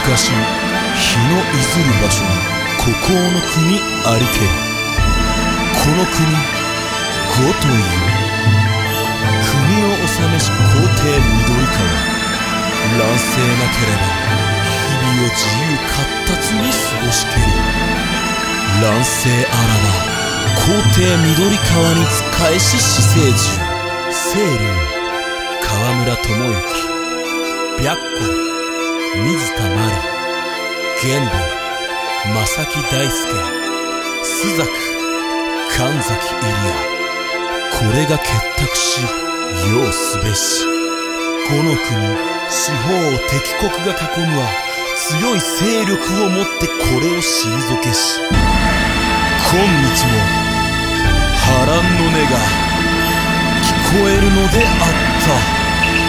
昔、日のいずる場所に孤高の国ありけり。この国ごという国を治めし皇帝緑川。乱世なければ日々を自由闊達に過ごしけり。乱世あらば皇帝緑川に仕えし死生獣。清流河村智之、白虎水田真理、玄武正木大輔、朱雀神崎入谷。これが結託し要すべし。この国四方を敵国が囲むは強い勢力をもってこれを退けし。今日も波乱の音が聞こえるのであった。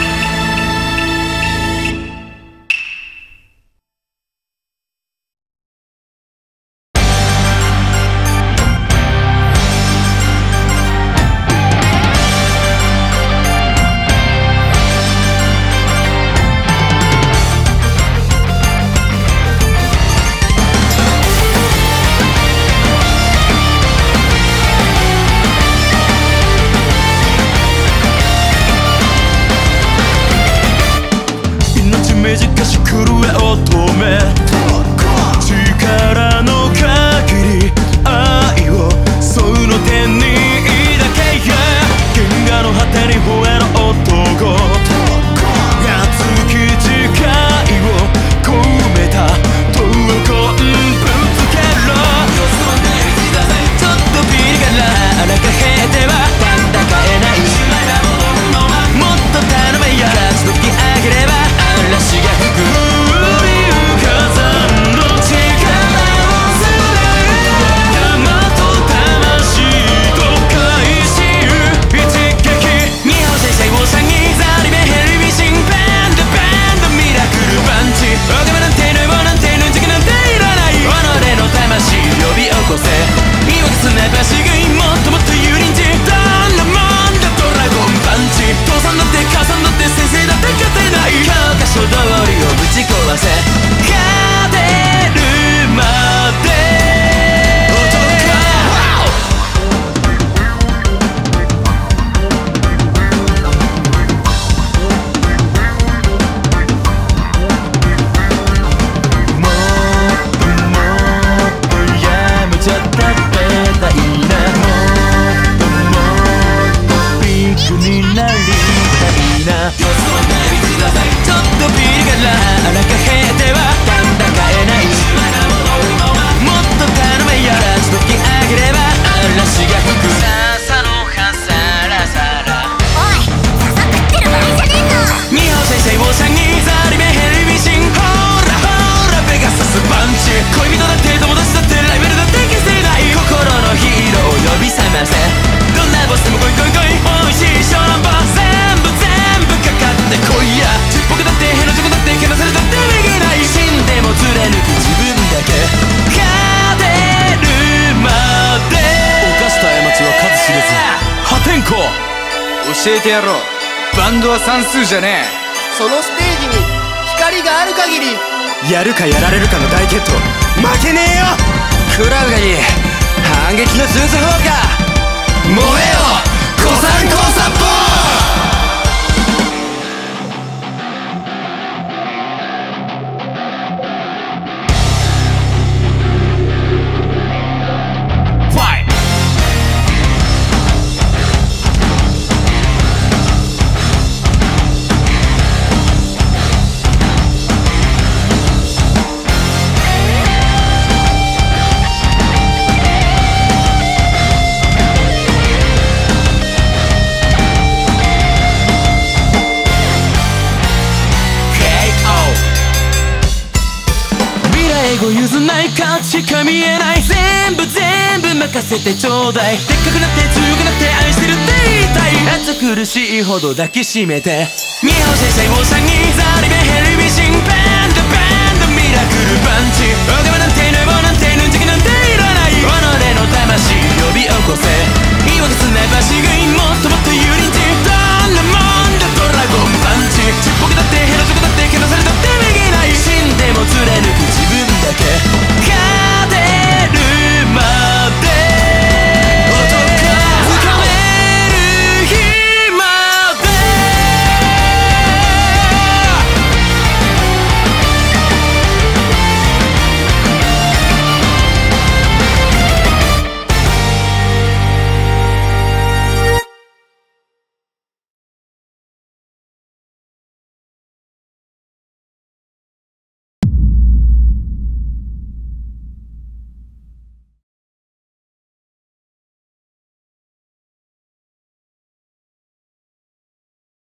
短し狂え乙女、力の限り愛をその手に抱けや。原画の果てに吠える男、熱き誓いを込めた闘魂ぶつけろ。ちょっとピリ辛荒が減っては戦えない。もっと頼めや、勝ち時あげれば嵐が吹く。火山の力をすれ山と魂と開始一撃。日本先生をさぎざりめヘルビシンバンドバンドミラクルパンチ。おかまなんてぬぼなんてぬんじくなんていらない。己の魂呼び起こせ。言い訳すなばし食い、もっともっと油淋鶏。どんなもんだドラゴンパンチ。父さんだって母さんだって先生だって勝てない。教科書通りをぶち壊せ。勝てるまで男もっともっとやめちゃったべたいな。もっともっとピンクになりたいな。ちょっとピリ辛荒が減っては戦えない。もっと頼めや、勝ち時あげれば嵐が吹く。笹の葉サラサラ。 おい、笹食ってる場合じゃねえぞ。 日本先生をさぎざりめヘルビシン。ほらほらペガサスパンチ。恋人だって友達だってライバルだって消せない。心のヒーローを呼び覚ませ。どんなボスでも来い来い来い。美味しい小籠包全部かかってこいや。僕だってヘのチョコだってけなされたってできない。死んでも貫く自分だけ。勝てるまで。犯した過ちは数知れず破天荒。 教えてやろう。バンドは算数じゃねえ。 そのステージに光がある限りやるかやられるかの大決闘、負けねえよ。食らうがいい。反撃のスーツ砲か。燃えよ古参考殺法。 譲んない価値が見えない。全部任せてちょうだい。でっかくなって強くなって愛してるって言いたい。暑苦しいほど抱きしめて。日本先生をさぎざりめヘルビシンバンドバンドミラクルパンチ。おかまなんてぬぼなんてぬんじくなんていらない。己の魂呼び起こせ。言い訳すなばし食い、もっともっと油淋鶏。